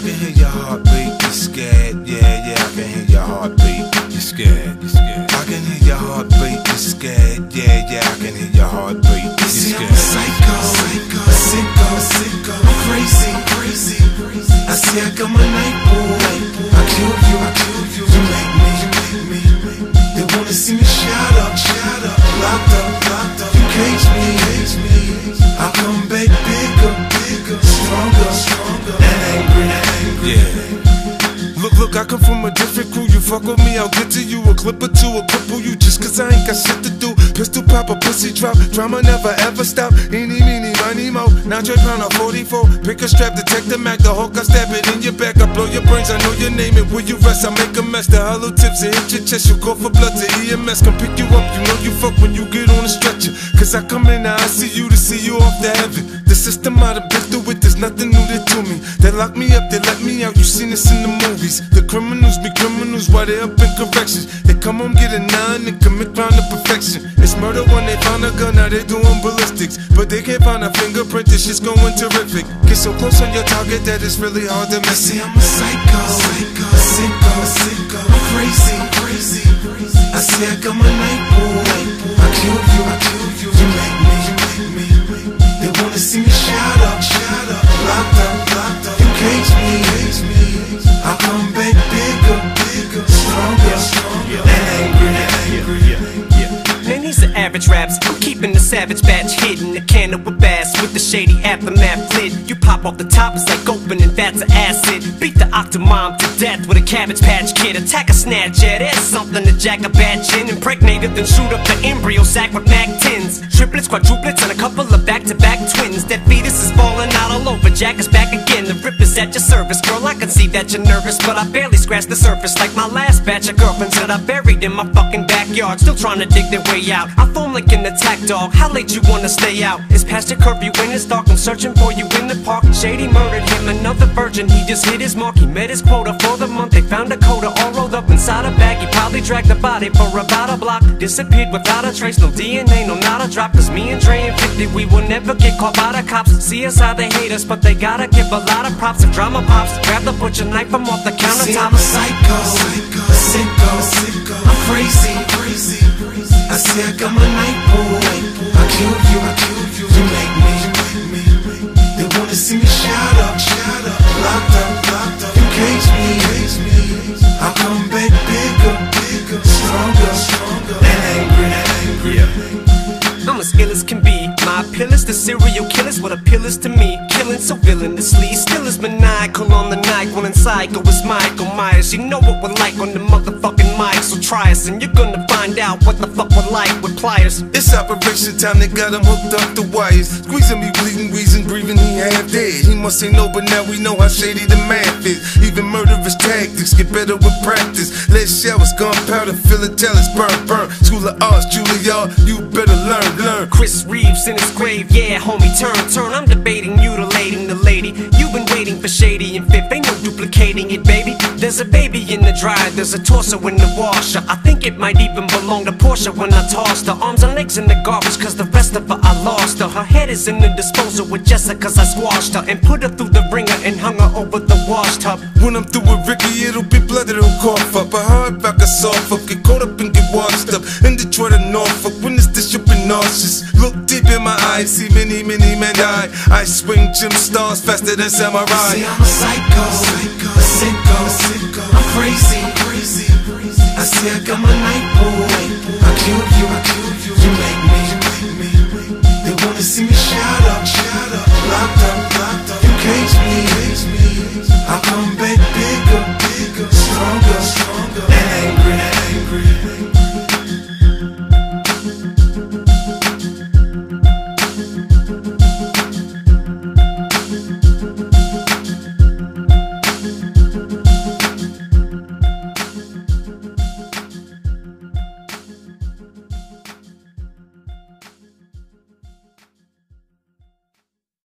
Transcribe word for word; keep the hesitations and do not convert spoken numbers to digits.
can hear your heartbeat, you're scared. Yeah, yeah, I can hear your heartbeat. You're scared, you're scared. I can hear your heartbeat, you're scared. Yeah, yeah, I can hear your heartbeat. You're scared. I'm a psycho, psycho, a sicko, sicko. I'm crazy, crazy, crazy. I see I got my night boy. I kill you, I kill you. You make me, you make me, you make me. They wanna see me shut up, shut up. Locked up, locked up. You cage me, cage me. I come back bigger, bigger, stronger, stronger, and angry, angry. Yeah. Look, look, I come from a different crew. You fuck with me, I'll get to you. A clip or two, a cripple you just cause I ain't got shit to do. Pistol pop, a pussy drop. Drama never ever stop. Eeny, meeny, miny, mo. Now Dre pound a forty-four. Pick a strap, detect the Mac. The hawk, I stab it in your back. I blow your brains, I know your name. And will you rest? I make a mess. The hollow tips, it hit your chest. You call for blood to E M S. Come pick you up. You know you fuck when you get on a stretcher. Cause I come in now, I see you to see you off the heaven. The system I done been through it, there's nothing new there to me. They lock me up, they let me out. You seen this in the movies. The criminals be criminals while they up in corrections. They come home, get a nine, and commit crime to perfection. It's murder when they found a gun, now they doing ballistics. But they can't find a fingerprint, this shit's going terrific. Get so close on your target that it's really hard to miss it. See, I'm a psycho, psycho, sicko, sicko. I'm crazy, crazy, crazy. I see I got my night boy. I kill you, I kill you. You make me, you make me, you make me. They wanna see me shut up, shut up. Locked up, locked up. You cage me, cage me. I come back bigger, bigger, stronger, stronger, and angry, angry. Man, he's the average raps. I'm keeping the savage batch hidden. The can with bass with the shady aftermath lid. You pop off the top, it's like opening vats of acid. Beat the octomom to death with a Cabbage Patch Kid. Attack a snatch, yeah, there's something to jack a batch in. Impregnate it, then shoot up the embryo sac with Mac tens. Triplets, quadruplets, and a couple of back-to-back twins. That fetus is falling out all over. Jack is back again. The rip is at your service, girl. I can see that you're nervous, but I barely scratched the surface. Like my last batch of girlfriends that I buried in my fucking backyard, still trying to dig their way out. I foam like an attack dog. How late you wanna stay out? It's past your curfew when it's dark. I'm searching for you in the park. Shady murdered him, another virgin. He just hit his mark. He met his quota for the month. They found a coda all rolled up inside a bag. He probably dragged the body for about a block. Disappeared without a trace. No D N A, no not a drop. Cause me and Dre and fifty, we will never get caught by the cops. See us how they hate us, but they gotta give a lot of props. If drama pops, grab the butcher knife from off the countertop. See, I'm a psycho, psycho, a sicko, sicko. I'm crazy, crazy, crazy. I see I got my night boy. I kill you, I kill you. You make me, you make me, you make me. They wanna see me shut up, shut up. Locked up, locked up. You cage me, cage me. I come back bigger, bigger, stronger, stronger, and angry, angry. I'm as ill as can be. My appeal is to serial killers, what appeal is to me. Killing so villainously, still is maniacal on the night. When inside go is Michael Myers. You know what we're like on the motherfucking mic. So try us and you're gonna find out what the fuck we're like with pliers. It's operation time, they got him hooked up the wires. Squeezing me, bleeding, wheezing, breathing, he half dead. He must say no, but now we know how shady the math is. Even murderous tactics get better with practice. Lead showers, gunpowder, philatelics, burn, burn. School of Arts, Juilliard, you better learn, learn. Chris Reeves in his grave, yeah, homie, turn, turn. I'm debating, mutilating the lady. You've been waiting for Shady and Fifth, ain't no duplicating it, baby. There's a baby in the dryer, there's a torso in the washer. I think it might even belong to Portia when I tossed her. Arms and legs in the garbage, cause the rest of her I lost her. Her head is in the disposal with Jessica, cause I squashed her. And put her through the ringer and hung her over the wash tub. When I'm through with Ricky, it'll be blood that'll cough up. A hard back, a soft up, get caught up and get washed up. In Detroit and Norfolk, when it's this you'll be nauseous. Look deep in my eyes, see many, many men die. I swing gym stars faster than samurai. See, I'm a psycho, psycho, a sicko, sicko. I'm crazy, crazy, crazy. I see I got my night boy. I kill you, I kill you.